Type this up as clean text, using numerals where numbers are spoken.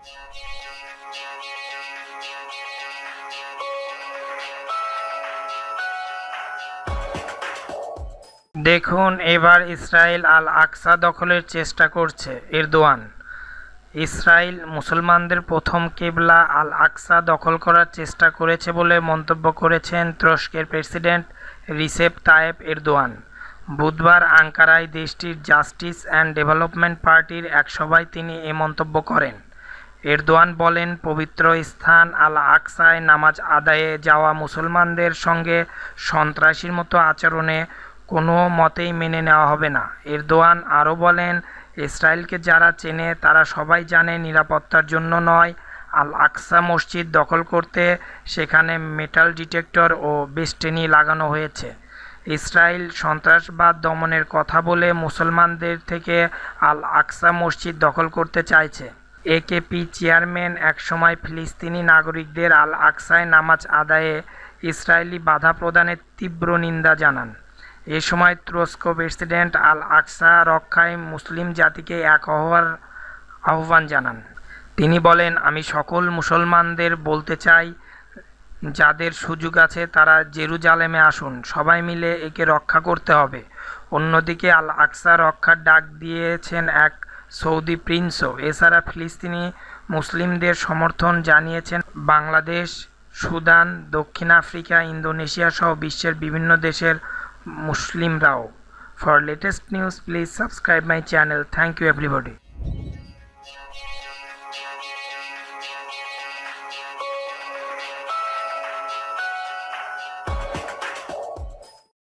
দেখুন এবার Israel Al Aqsa দখলের চেষ্টা করছে এরদোয়ান। ইসরায়েল মুসলমানদের প্রথম কিবলা আল-আকসা দখল করার চেষ্টা করেছে বলে মন্তব্য করেছেন তুরস্কের প্রেসিডেন্ট রিসেপ তাইয়েপ এরদোয়ান। বুধবার আঙ্কারায় দেশটির জাস্টিস অ্যান্ড ডেভেলপমেন্ট পার্টির এক সভায় তিনি এ মন্তব্য করেন। এরদোয়ান বলেন, পবিত্র স্থান আল-আকসায় নামাজ আদায়ে যাওয়া মুসলমানদের সঙ্গে সন্ত্রাসীর মতো আচরণে কোনো মতেই মেনে নেওয়া হবে না। এরদোয়ান আরও বলেন, ইসরায়েলকে যারা চেনে তারা সবাই জানে নিরাপত্তার জন্য নয়, আল-আকসা মসজিদ দখল করতে সেখানে মেটাল ডিটেক্টর ও বেস্টেনি লাগানো হয়েছে। ইসরায়েল সন্ত্রাসবাদ দমনের কথা বলে মুসলমানদের থেকে আল-আকসা মসজিদ দখল করতে চাইছে। একেপি চেয়ারম্যান একসময় ফিলিস্তিনি নাগরিকদের আল-আকসায় নামাজ আদায়ে ইসরায়েলি বাধা প্রদানের তীব্র নিন্দা জানান। এ সময় তুরস্ক প্রেসিডেন্ট আল-আকসা রক্ষায় মুসলিম জাতিকে এক হওয়ার আহ্বান জানান। তিনি বলেন, আমি সকল মুসলমানদের বলতে চাই, যাদের সুযোগ আছে তারা জেরুজালেমে আসুন, সবাই মিলে একে রক্ষা করতে হবে। অন্যদিকে আল-আকসা রক্ষার ডাক দিয়েছেন এক সৌদি প্রিন্সও। এছাড়া ফিলিস্তিনি মুসলিমদের সমর্থন জানিয়েছেন বাংলাদেশ, সুদান, দক্ষিণ আফ্রিকা, ইন্দোনেশিয়া সহ বিশ্বের বিভিন্ন দেশের মুসলিমরাও। For latest news, please subscribe my channel. Thank you everybody.